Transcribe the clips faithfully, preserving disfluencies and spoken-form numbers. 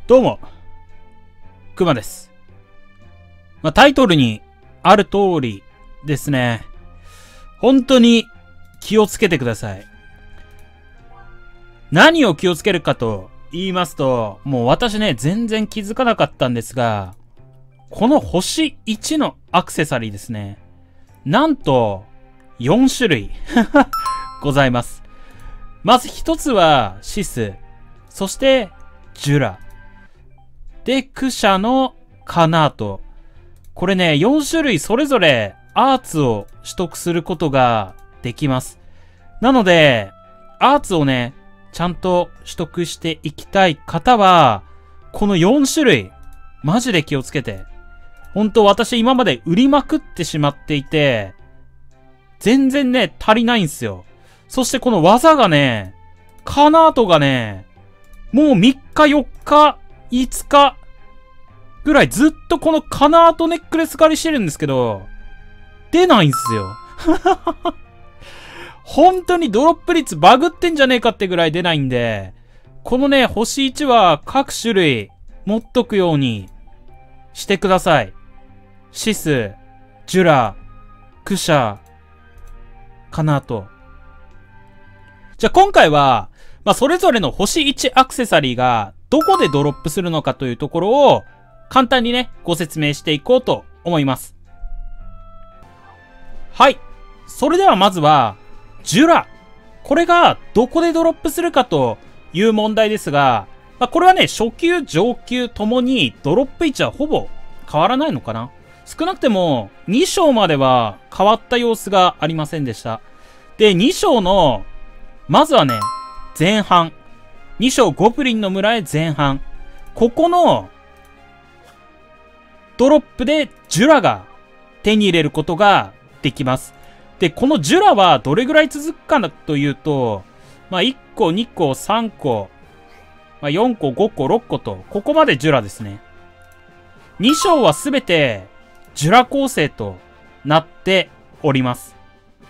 どうも、くまです。まあ、タイトルにある通りですね。本当に気をつけてください。何を気をつけるかと言いますと、もう私ね、全然気づかなかったんですが、この星いちのアクセサリーですね。なんと、よん種類ございます。まず一つはシス、そしてジュラ。で、クシャのカナート。これね、よん種類それぞれアーツを取得することができます。なので、アーツをね、ちゃんと取得していきたい方は、このよん種類、マジで気をつけて。本当私今まで売りまくってしまっていて、全然ね、足りないんすよ。そしてこの技がね、カナートがね、もうみっかよっか、いつかぐらいずっとこのカナートネックレス狩りしてるんですけど、出ないんすよ。本当にドロップ率バグってんじゃねえかってぐらい出ないんで、このね、星いちは各種類持っとくようにしてください。シス、ジュラ、クシャ、カナート。じゃあ今回は、まあ、それぞれの星いちアクセサリーがどこでドロップするのかというところを簡単にね、ご説明していこうと思います。はい。それではまずは、ジュラ。これがどこでドロップするかという問題ですが、まあ、これはね、初級、上級ともにドロップ位置はほぼ変わらないのかな。少なくてもに章までは変わった様子がありませんでした。で、に章の、まずはね、前半。に章ゴブリンの村へ前半。ここの、ドロップでジュラが手に入れることができます。で、このジュラはどれぐらい続くかというと、まあ、いっこ、にこ、さんこ、まあ、よんこ、ごこ、ろっこと、ここまでジュラですね。に章はすべてジュラ構成となっております。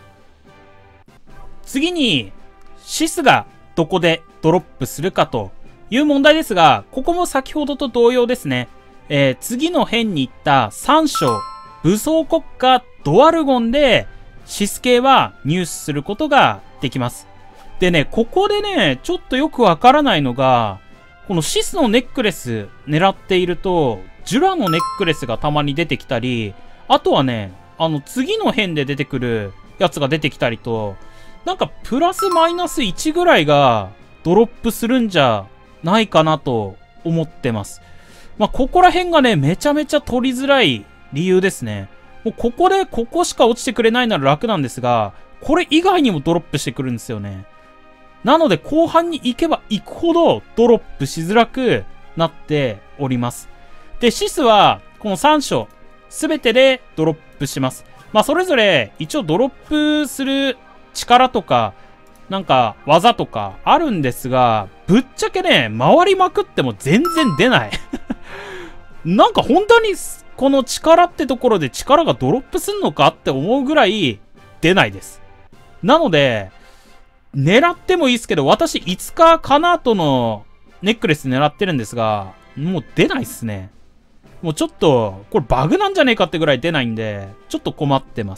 次に、シスがどこでドロップするかという問題ですが、ここも先ほどと同様ですね。えー、次の辺に行ったさん章、武装国家ドワルゴンでシス系は入手することができます。でね、ここでね、ちょっとよくわからないのが、このシスのネックレス狙っていると、ジュラのネックレスがたまに出てきたり、あとはね、あの次の辺で出てくるやつが出てきたりと、なんかプラスマイナスいちぐらいがドロップするんじゃないかなと思ってます。まあ、ここら辺がね、めちゃめちゃ取りづらい理由ですね。もうここでここしか落ちてくれないなら楽なんですが、これ以外にもドロップしてくるんですよね。なので後半に行けば行くほどドロップしづらくなっております。で、シスはこのさん章すべてでドロップします。まあ、それぞれ一応ドロップする力とか、なんか技とかあるんですが、ぶっちゃけね、回りまくっても全然出ない。なんか本当にこの力ってところで力がドロップすんのかって思うぐらい出ないです。なので、狙ってもいいですけど、私いつかカナートのネックレス狙ってるんですが、もう出ないっすね。もうちょっと、これバグなんじゃねえかってぐらい出ないんで、ちょっと困ってます。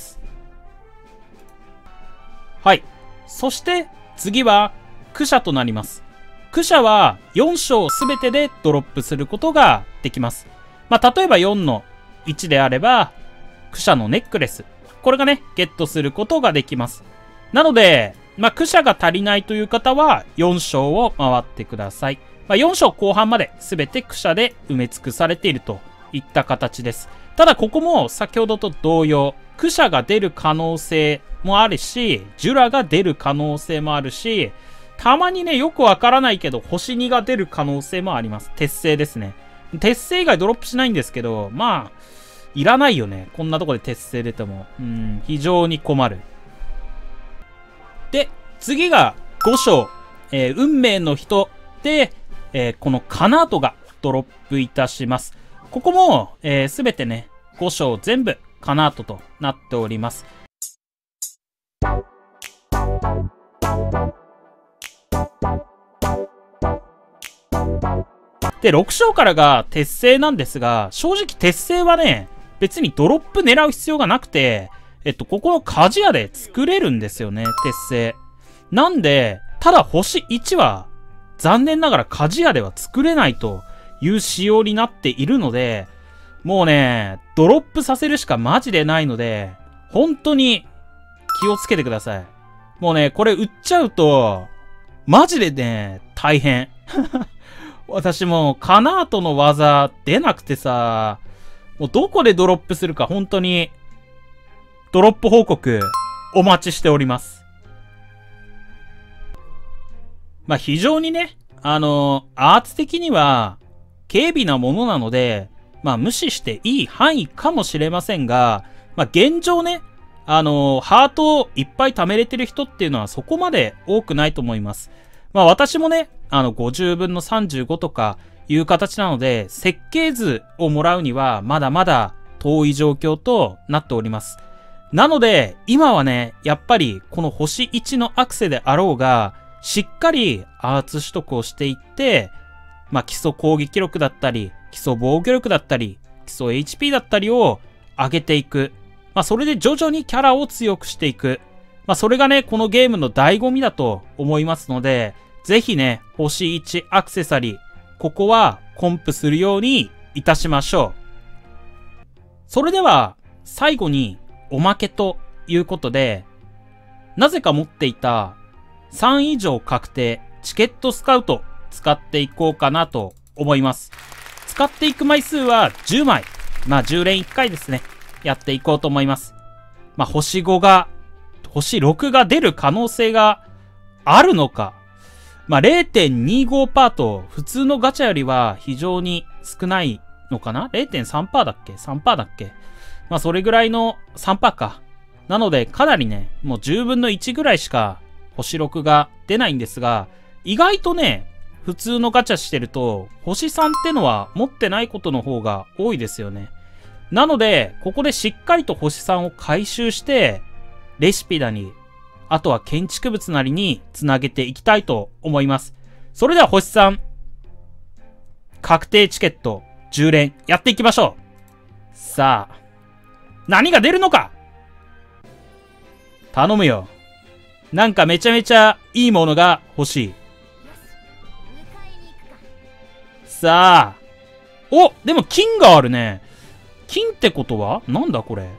はい。そして、次は、クシャとなります。クシャはよん章すべてでドロップすることができます。まあ、例えばよんのいちであれば、クシャのネックレス。これがね、ゲットすることができます。なので、まあ、クシャが足りないという方は、よん章を回ってください。まあ、よん章後半まで全てクシャで埋め尽くされているといった形です。ただ、ここも先ほどと同様、クシャが出る可能性もあるし、ジュラが出る可能性もあるし、たまにね、よくわからないけど、星にが出る可能性もあります。鉄星ですね。鉄星以外ドロップしないんですけど、まあ、いらないよね。こんなとこで鉄星出ても。うん、非常に困る。で、次がご章、えー、運命の人で、えー、このカナートがドロップいたします。ここも、えー、全てね、ご章全部カナートとなっております。 で、ろく章からが鉄製なんですが、正直鉄製はね、別にドロップ狙う必要がなくて、えっと、ここの鍛冶屋で作れるんですよね、鉄製。なんで、ただ星いちは、残念ながら鍛冶屋では作れないという仕様になっているので、もうね、ドロップさせるしかマジでないので、本当に気をつけてください。もうね、これ売っちゃうと、マジでね、大変。私もう、カナートの技出なくてさ、もうどこでドロップするか本当に、ドロップ報告お待ちしております。まあ非常にね、あのー、アーツ的には、軽微なものなので、まあ無視していい範囲かもしれませんが、まあ現状ね、あのー、ハートをいっぱい貯めれてる人っていうのはそこまで多くないと思います。まあ私もね、あのごじゅうぶんのさんじゅうごとかいう形なので、設計図をもらうにはまだまだ遠い状況となっております。なので、今はね、やっぱりこの星いちのアクセであろうが、しっかりアーツ取得をしていって、まあ基礎攻撃力だったり、基礎防御力だったり、基礎 エイチピー だったりを上げていく。まあそれで徐々にキャラを強くしていく。まあそれがね、このゲームの醍醐味だと思いますので、ぜひね、星いちアクセサリー、ここはコンプするようにいたしましょう。それでは、最後におまけということで、なぜか持っていたさん以上確定チケットスカウト使っていこうかなと思います。使っていく枚数はじゅうまい。まあじゅう連いっかいですね。やっていこうと思います。まあ星ごが、星ろくが出る可能性があるのか。まあ れいてんにごパーセント と普通のガチャよりは非常に少ないのかな ?れいてんさんパーセント だっけ ?さんパーセント だっけまあそれぐらいの さんパーセント か。なのでかなりね、もうじゅうぶんのいちぐらいしか星ろくが出ないんですが、意外とね、普通のガチャしてると、星さんってのは持ってないことの方が多いですよね。なので、ここでしっかりと星さんを回収して、レシピなり、あとは建築物なりにつなげていきたいと思います。それでは星さん、確定チケットじゅう連やっていきましょう。さあ、何が出るのか頼むよ。なんかめちゃめちゃいいものが欲しい。さあ。お、でも金があるね。金ってことはなんだこれ。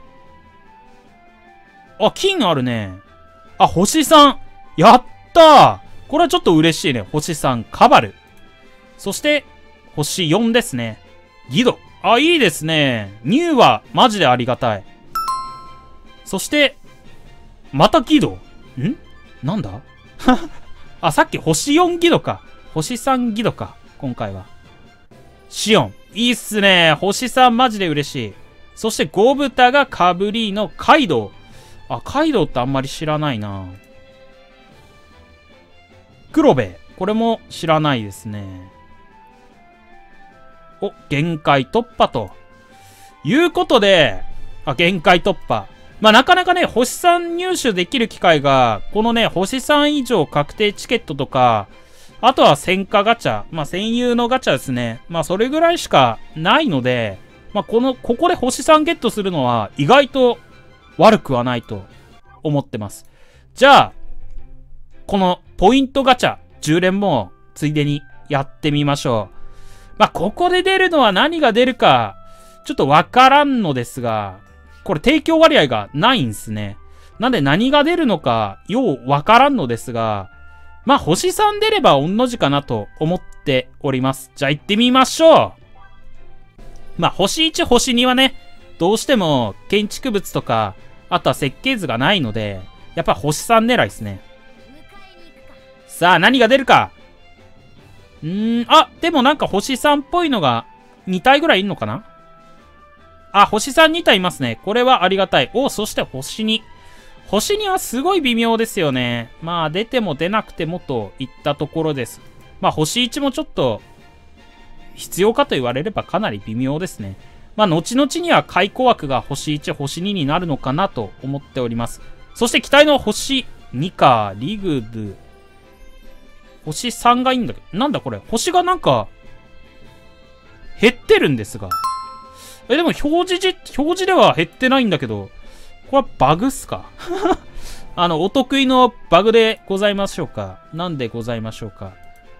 あ、金あるね。あ、星さん。やったー。これはちょっと嬉しいね。星さん、カバル。そして、星よんですね。ギド。あ、いいですね。ニューはマジでありがたい。そして、またギド。んなんだあ、さっき星よんギドか。星さんギドか。今回は。シオン。いいっすね。星さんマジで嬉しい。そしてゴブタがカブリーノ、カイドウ。あ、カイドウってあんまり知らないな。黒部。これも知らないですね。お、限界突破と。いうことで、あ、限界突破。まあ、なかなかね、星さん入手できる機会が、このね、星さん以上確定チケットとか、あとは戦火ガチャ、まあ、戦友のガチャですね。まあ、それぐらいしかないので、まあ、この、ここで星さんゲットするのは、意外と悪くはないと思ってます。じゃあ、このポイントガチャ、じゅう連も、ついでにやってみましょう。まあ、ここで出るのは何が出るか、ちょっとわからんのですが、これ提供割合がないんすね。なんで何が出るのか、ようわからんのですが、まあ、星さん出れば御の字かなと思っております。じゃあ行ってみましょう。まあ、星いち、星にはね、どうしても建築物とか、あとは設計図がないので、やっぱ星さん狙いですね。さあ、何が出るか。うーん、あ、でもなんか星さんっぽいのがに体ぐらいいんのかな。あ、星さんに体いますね。これはありがたい。お、そして星に。星にはすごい微妙ですよね。まあ、出ても出なくてもといったところです。まあ、星いちもちょっと、必要かと言われればかなり微妙ですね。まあ、後々には解雇枠が星いち、星にになるのかなと思っております。そして期待の星にか、リグドゥ。星さんがいいんだけど、なんだこれ。星がなんか、 減ってるんですが。え、でも表示じ、表示では減ってないんだけど、これはバグっすかあの、お得意のバグでございましょうか。なんでございましょうか。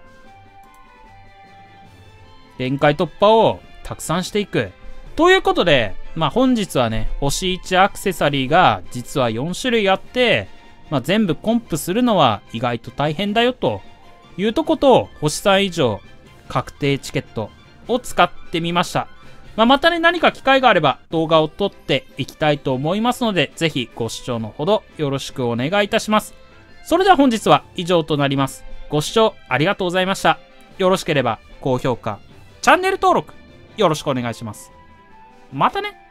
限界突破をたくさんしていく。ということで、まあ本日はね、星いちアクセサリーが実はよん種類あって、まあ全部コンプするのは意外と大変だよというとこと、星さん以上確定チケットを使ってみました。まあ、またね、何か機会があれば動画を撮っていきたいと思いますので、ぜひご視聴のほどよろしくお願いいたします。それでは本日は以上となります。ご視聴ありがとうございました。よろしければ高評価、チャンネル登録よろしくお願いします。またね。